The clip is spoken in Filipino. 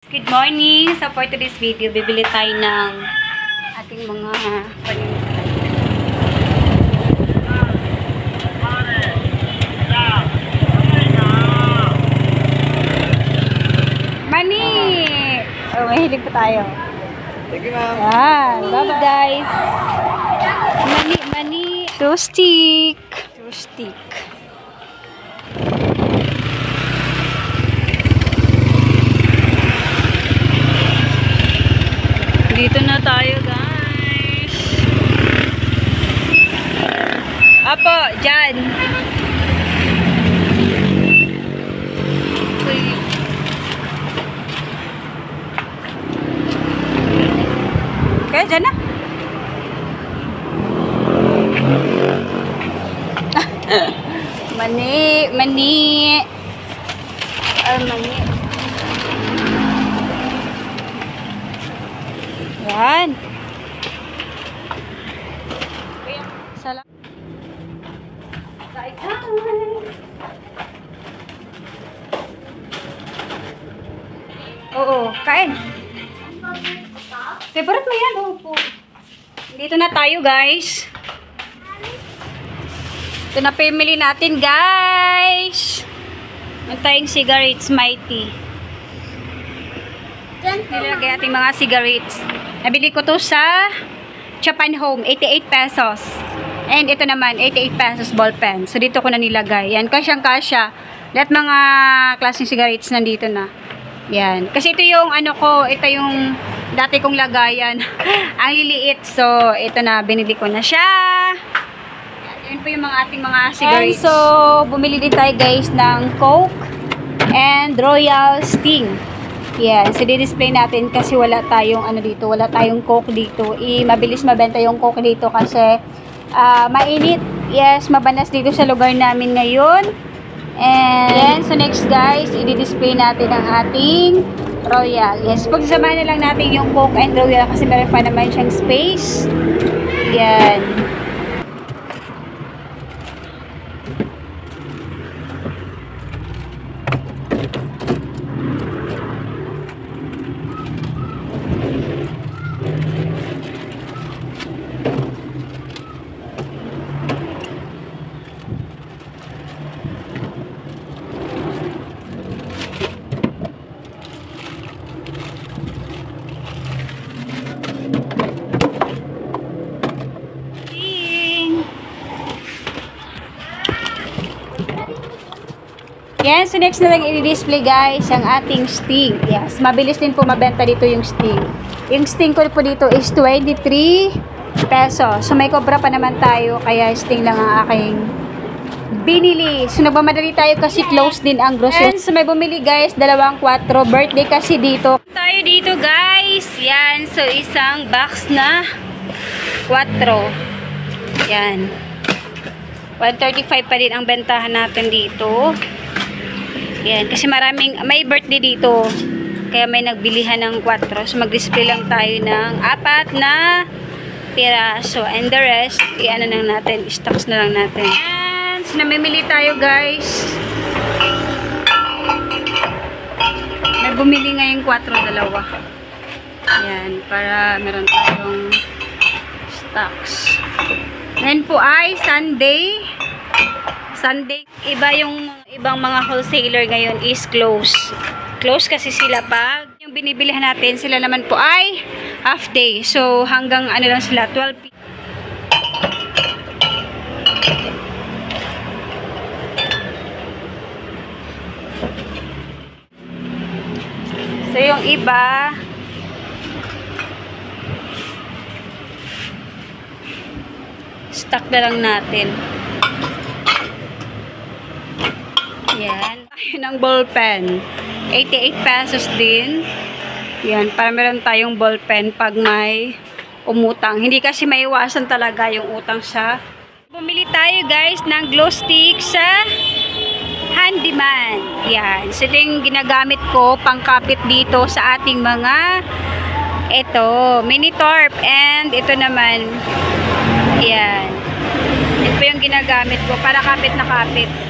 Good morning! So for today's video, bibili tayo ng ating mga paninda. Mani! Oh, mahilig po tayo. Thank you, ma'am. Yan. Love guys. Mani. So stick. Dito na tayo, guys. Apo, dyan. Uy. Kaya dyan na. Mani. Mani. Yan. Salam. Oo, kain. Favorite mo yan, po. Dito na tayo, guys. Ito na family natin, guys. Ang tayong cigarettes, mighty. Nilagay ating mga cigarettes. Nabili ko to sa Japan Home, 88 pesos. And ito naman, 88 pesos ball pen. So dito ko na nilagay. Yan, kasyang-kasya. Lahat mga klaseng cigarettes nandito na. Yan. Kasi ito yung ano ko, ito yung dati kong lagayan. Ang liliit. So ito na, binili ko na siya. Yan po yung mga ating mga cigarettes. And so, bumili din tayo guys ng Coke and Royal Sting. Yan, so di-display natin kasi wala tayong ano dito, wala tayong Coke dito. Mabilis mabenta yung Coke dito kasi mainit. Yes, mabanas dito sa lugar namin ngayon. And so next guys, i-display natin ang ating Royal. Yes, pagsamahan na lang natin yung Coke and Royal kasi meron pa naman siyang space. Yan. Yan, so next na lang i-display guys ang ating Sting. Yes, mabilis din po mabenta dito yung Sting. Yung Sting ko po dito is 23 pesos. So may cobra pa naman tayo, kaya Sting lang ang aking binili. So nagmamadali tayo kasi close din ang grocery. And so may bumili guys, 2-4. Birthday kasi dito. Tayo dito guys. Yan, so isang box na 4. Yan. 135 pa din ang bentahan natin dito. Yan, kasi may birthday dito. Kaya may nagbilihan ng 4. So mag-display lang tayo ng 4 na piraso. And the rest, i-ano lang natin, stocks na lang natin. Yan, so namimili tayo guys. May bumili ngayong 4, 2. Yan, para meron tayong stocks. Ngayon po ay Sunday. Iba yung ibang mga wholesaler ngayon is close. Close kasi sila pag yung binibilihan natin, sila naman po ay half day. So hanggang ano lang sila, 12 p.m. So yung iba stock na lang natin. Yan. Ayun ang ball pen. 88 pesos din. Yan. Para meron tayong ball pen pag may umutang. Hindi kasi maiwasan talaga yung utang sa. Bumili tayo guys ng glow stick sa Handyman. Yan. So ito yung ginagamit ko pangkapit dito sa ating mga mini tarp. And ito naman yan. Ito po yung ginagamit ko para kapit na kapit.